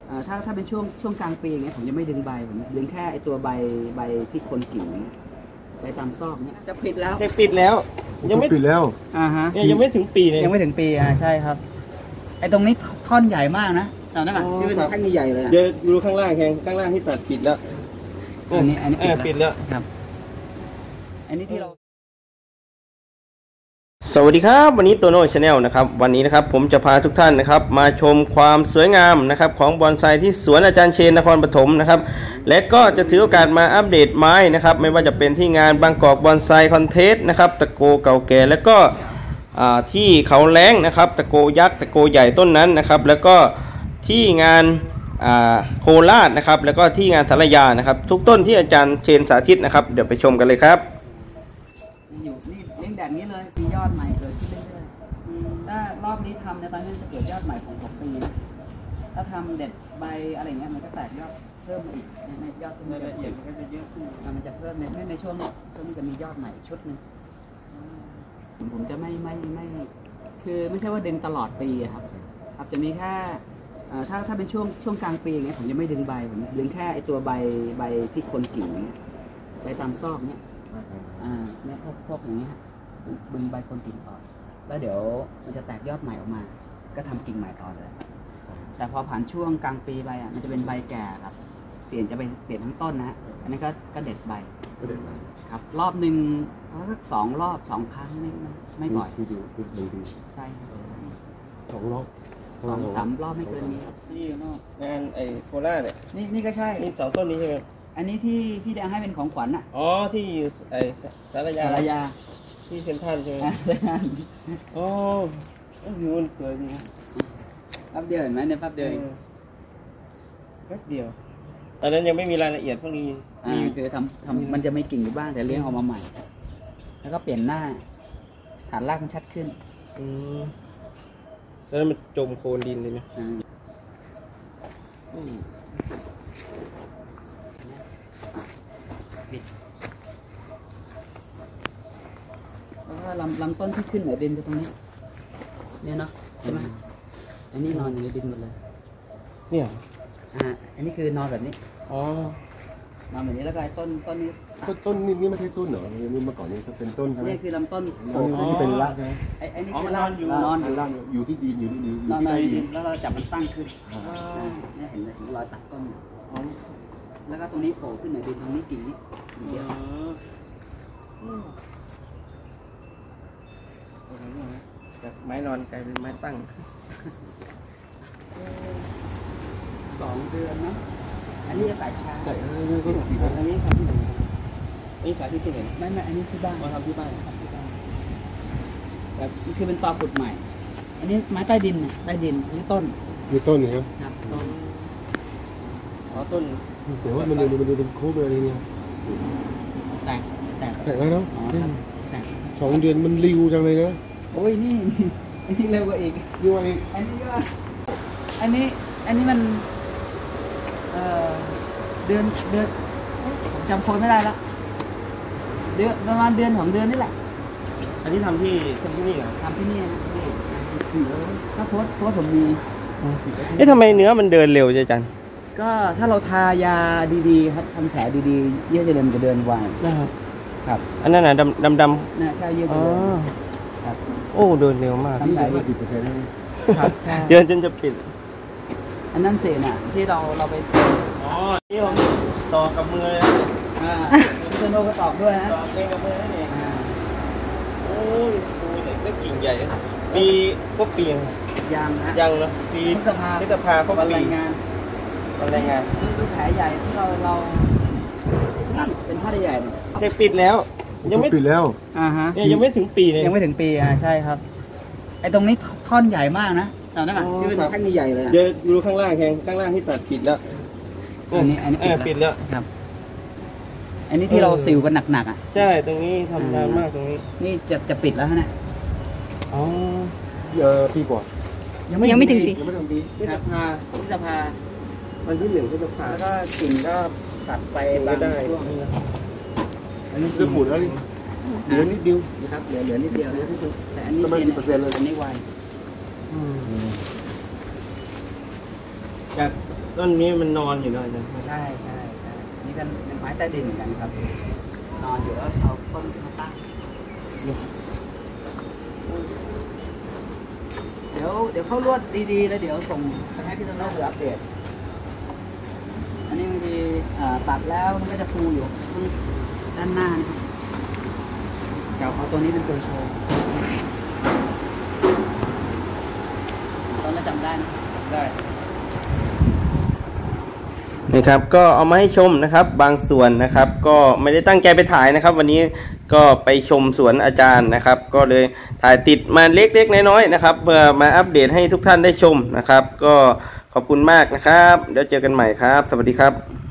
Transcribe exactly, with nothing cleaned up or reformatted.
ถ้าถ้าเป็นช่วงช่วงกลางปีอย่างเงี้ยผมจะไม่ดึงใบผมดึงแค่ไอตัวใบใบที่คนกิ่งใบตามซอกเนี้ยจะปิดแล้วจะปิดแล้วยังไม่ปิดแล้วอ่าฮะเนี่ยยังไม่ถึงปีเลยยังไม่ถึงปีอ่าใช่ครับไอตรงนี้ท่อนใหญ่มากนะจำได้ไหมที่เป็นแท่งใหญ่เลยเดี๋ยวดูข้างล่างแข่งข้างล่างที่ตัดปิดแล้วอันนี้อันนี้ปิดแล้วครับอันนี้ที่เราสวัสดีครับวันนี้โตโน่ชาแนลนะครับวันนี้นะครับผมจะพาทุกท่านนะครับมาชมความสวยงามนะครับของบอนไซที่สวนอาจารย์เชนนครปฐมนะครับและก็จะถือโอกาสมาอัปเดตไม้นะครับไม่ว่าจะเป็นที่งานบางกอกบอนไซคอนเทสต์นะครับตะโกเก่าแก่แล้วก็ที่เขาแล้งนะครับตะโกยักษ์ตะโกใหญ่ต้นนั้นนะครับแล้วก็ที่งานโคราชนะครับแล้วก็ที่งานสารยานะครับทุกต้นที่อาจารย์เชนสาธิตนะครับเดี๋ยวไปชมกันเลยครับอยู่นี่เลี้ยงแดดนี้เลยมียอดใหม่เกิดขึ้นเรื่อยๆถ้ารอบนี้ทำในตอนนี้จะเกิดยอดใหม่ของหกปีถ้าทำเด็ดใบอะไรเงี้ยมันก็แตกยอดเพิ่มมาอีกในยอดรายละเอียดมันก็จะเยอะขึ้นมันจะเพิ่มในในช่วงช่วงนี้จะมียอดใหม่ชุดนึงผมจะไม่ไม่ไม่คือไม่ใช่ว่าดึงตลอดปีครับครับจะมีแค่ถ้าถ้าเป็นช่วงช่วงกลางปีอย่างเงี้ยผมจะไม่ดึงใบผมดึงแค่ไอตัวใบใบที่คนกิ่งเงี้ยใบตามซอกเนี้ยอ่าเนี่ยพวกพวกอย่างเงี้ยดึงใบคนกิ่งออกแล้วเดี๋ยวมันจะแตกยอดใหม่ออกมาก็ทำกิ่งใหม่ต่อเลยแต่พอผ่านช่วงกลางปีไปอ่ะมันจะเป็นใบแก่ครับเปลี่ยนจะไปเปลี่ยนทั้งต้นนะอันนี้ก็ก็เด็ดใบครับรอบหนึ่งสักสองรอบสองครั้งไม่ไม่บ่อยดูดูดูดูใช่สองรอบสองสามรอบไม่เกินนี้ที่งานไอโคราชเนี่ยนี่นี่ก็ใช่นี่สองต้นนี้ใช่ไหมอันนี้ที่พี่แดงให้เป็นของขวัญอ่ะอ๋อที่ไอสารยาสารยาที่เซ็นทรัลใช่ไหมอ๋อวิวมันสวยดีแป๊บเดียวเห็นไหมเนี่ยแป๊บเดียวแป๊บเดียวตอนนั้นยังไม่มีรายละเอียดพวกนี้มีคือทำทำมันจะไม่กิ่งอยู่บ้างแต่เลี้ยงออกมาใหม่แล้วก็เปลี่ยนหน้าฐานรากมันชัดขึ้นอืมแล้วมันจมโคลนดินเลยนะแล้วก็ลำลำต้นที่ขึ้นเหนือดินจะตรงนี้เนี่ยเนาะใช่ไหมอันนี้นอนอยู่ในดินหมดเลยเนี่ยอ่าอันนี้คือนอนแบบนี้อ๋อนอนแบบนี้แล้วก็ต้นต้นนี้ต้นต้นนี่นี่ไม่ใช่ต้นเหรอนี่เมื่อก่อนนี่เป็นต้นใช่ไหมนี่คือลำต้นที่เป็นรากใช่ไหมไอ้ไอ้นี่คือนอนอยู่นอนอยู่อยู่ที่ดินอยู่ที่ดินอยู่ที่ใต้ดินแล้วเราจับมันตั้งขึ้นนี่เห็นเลยรอยตัดต้นแล้วก็ตรงนี้โผล่ขึ้นเหนือดินตรงนี้กิ่งนี้เดียวจากไม้นอนกลายเป็นไม้ตั้งสองเดือนนะอันนี้จะแตกช้าแต่อันนี้ก็ดีอันนี้ทำที่ไหนอันนี้สาธิตที่ไหนไม่ไม่อันนี้ที่บ้านมาทำที่บ้านทำที่บ้านแบบคือเป็นตอขุดใหม่อันนี้ไม้ใต้ดินใต้ดินนี่ต้นนี่ต้นเหรอครับต้นอ๋อต้นแต่ว่ามันมันมันเป็นโค้งอะไรเนี่ยแตกแตกแตกแล้วเนาะสองเดือนมันริวจังเลยนะโอ้ยนี่อันนี้เร็วกว่าอีกเร็วกว่าอีกอันนี้ก็อันนี้อันนี้มันเอ่อเดือนเดือนผมจำโคนไม่ได้แล้วเดือนประมาณเดือนของเดือนนี่แหละอันนี้ทำที่ทำที่นี่เหรอทำที่นี่นะถ้าโพสโพสผมมีเอ๊ะทำไมเนื้อมันเดินเร็วจังก็ถ้าเราทายาดีๆครับทำแผลดีๆเยื่อจะเดินจะเดินไวนะครับครับอันนั้นน่ะดำดำดำน่าใช่เยื่อจะเดินครับโอ้เดินเร็วมากทำแผลห้าสิบเปอร์เซ็นต์ครับใช่เดินจนจะปิดอันนั้นเศษน่ะที่เราเราไปอ๋อนี่ผมต่อกับมือเลยอ่าพี่โตโน่ก็ตอบด้วยนะต่อเองกับมือนั่นเองโอ้ยดูเนี่ยก็กิ่งใหญ่ปีพวกปียังนะยังนะปีพฤษภาพฤษภาพวกปีรายงานรายงานดูแผลใหญ่ที่เราเราเป็นผ้าใหญ่จะปิดแล้วยังไม่ปิดแล้วอ่าฮะเนี่ยยังไม่ถึงปีเลยยังไม่ถึงปีอ่าใช่ครับไอ้ตรงนี้ท่อนใหญ่มากนะจำได้ไหมที่เป็นแท่งใหญ่เลยเดี๋ยวดูข้างล่างแข่งข้างล่างที่ตัดปิดแล้วอันนี้อันนี้ปิดแล้วครับอันนี้ที่เราสิวกันหนักๆอ่ะใช่ตรงนี้ทำนานมากตรงนี้นี่จะจะปิดแล้วนะอ๋อเออปีกว่ายังไม่ยังไม่ถึงปียังไม่ถึงปีพฤษภาพฤษภาวันที่หนึ่งพฤษภาแล้วก็กิ่งก็ตัดไปบางช่วงอันนี้คือหมุนแล้วนี่เหลือนิดเดียวนะครับเหลือเหลือนิดเดียวนะแต่อันนี้ประมาณสิบเปอร์เซ็นต์เลยอันนี้ไวจากต้นนี้มันนอนอยู่นะอาจารย์ใช่ใช่ใช่นี่กันเป็นไม้ใต้ดินเหมือนกันครับนอนอยู่แล้วเอาต้นมาตั้งเดี๋ยวเดี๋ยวเข้าลวดดีๆแล้วเดี๋ยวส่งไปให้พี่ต้นน้องเพื่ออัปเดตอันนี้บางทีตัดแล้วมันก็จะฟูอยู่ด้านหน้าเดี๋ยวเอาตัวนี้เป็นตัวโชว์ตอนเราจำได้นะได้นี่ครับก็เอามาให้ชมนะครับบางส่วนนะครับก็ไม่ได้ตั้งใจไปถ่ายนะครับวันนี้ก็ไปชมสวนอาจารย์นะครับก็เลยถ่ายติดมาเล็กๆน้อยๆนะครับเพื่อมาอัปเดตให้ทุกท่านได้ชมนะครับก็ขอบคุณมากนะครับเดี๋ยวเจอกันใหม่ครับสวัสดีครับ